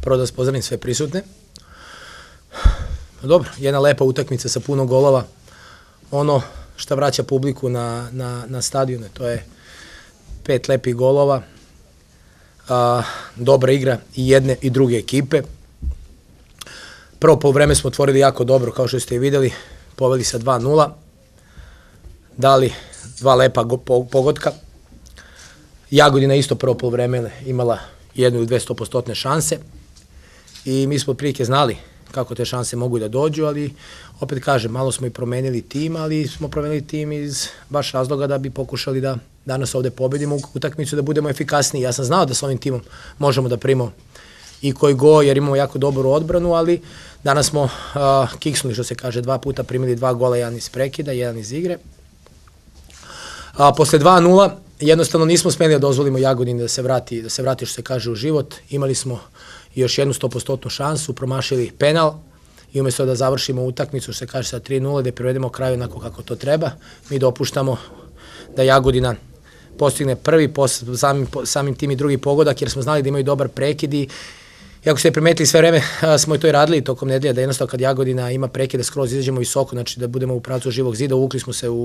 prvo da vas pozdravim sve prisutne. Dobro, jedna lepa utakmica sa puno golova. Ono što vraća publiku na stadione, to je 5 lepih golova. Dobra igra i jedne i druge ekipe. Prvo poluvreme smo otvorili jako dobro, kao što ste i videli, poveli sa 2-0, dali 2 lepa pogotka. Jagodina isto prvo poluvreme imala 1 ili 2 100% šanse i mi smo otprilike znali kako te šanse mogu da dođu, ali opet kažem, malo smo i promenili tim, ali smo promenili tim iz baš razloga da bi pokušali da danas ovde pobedimo utakmicu, da budemo efikasniji. Ja sam znao da sa ovim timom možemo da primamo i koji go, jer imamo jako dobru odbranu, ali danas smo kiksnuli, što se kaže, 2 puta primili 2 gola, jedan iz prekida, jedan iz igre. Posle 2-0 jednostavno nismo smeli da dozvolimo Jagodini da se vrati, što se kaže, u život. Imali smo još jednu 100% šansu, promašili penal i umjesto da završimo utakmicu, što se kaže, sa 3-0, da privedemo kraju onako kako to treba, mi dopuštamo da Jagodina postigne prvi, samim tim i drugi pogodak, jer smo znali da imaju dobar prekid i ako ste primetili sve vreme, smo i to i radili tokom nedelja, da jednostavno kad Jagodina ima prekid, da skroz izađemo visoko, znači da budemo u pravcu živog zida, uvukli smo se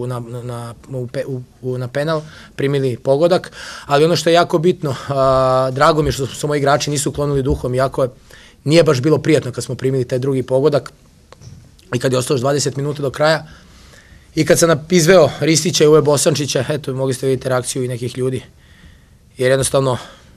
na penal, primili pogodak, ali ono što je jako bitno, drago mi je što su moji igrači nisu uklonili duhom, iako nije baš bilo prijatno kad smo primili taj drugi pogodak i kad je ostalo 20 minuta do kraja i kad sam izveo Ristića i Uve Bosančića, eto, mogli ste vidjeti reakciju i nekih ljudi, jer jednostavno,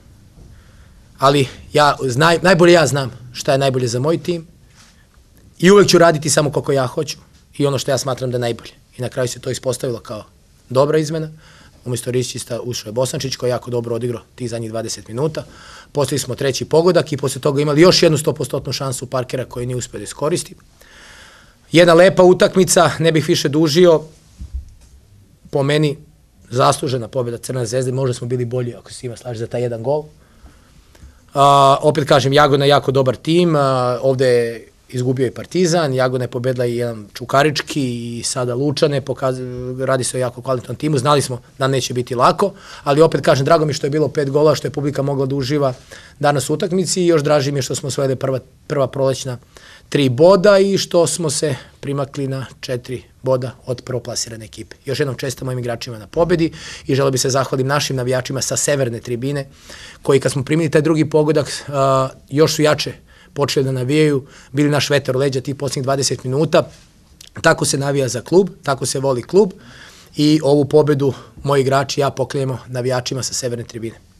ali najbolje ja znam šta je najbolje za moj tim i uvek ću raditi samo kako ja hoću i ono što ja smatram da je najbolje. I na kraju se to ispostavilo kao dobra izmena. Umjesto Ristića ušao je Bosančić koji je jako dobro odigrao tih zadnjih 20 minuta. Postavili smo treći pogodak i posle toga imali još jednu 100% šansu Parkera koji nije uspio da iskoristi. Jedna lepa utakmica, ne bih više dužio, po meni zaslužena pobjeda Crvene zvezde, možda smo bili bolji ako se ima slaži za taj jedan gol. Opet kažem, Jagodina je jako dobar tim, ovde je izgubio i Partizan, Jagodina je pobedila i jedan Čukarički i sada Lučane, radi se o jako kvalitetnom timu, znali smo da neće biti lako, ali opet kažem, drago mi što je bilo 5 gola, što je publika mogla da uživa danas u utakmici i još draži mi je što smo osvojili prva prolećna 3 boda i što smo se primakli na 4 boda od prvoplasirane ekipe. Još jednom čestitam mojim igračima na pobedi i želeo bih se zahvalim našim navijačima sa severne tribine, koji kad smo primili taj drugi pogodak, još su jače počeli da navijaju, bili naš vetar u leđa tih posljednjih 20 minuta. Tako se navija za klub, tako se voli klub i ovu pobedu moji igrači ja poklanjamo navijačima sa severne tribine.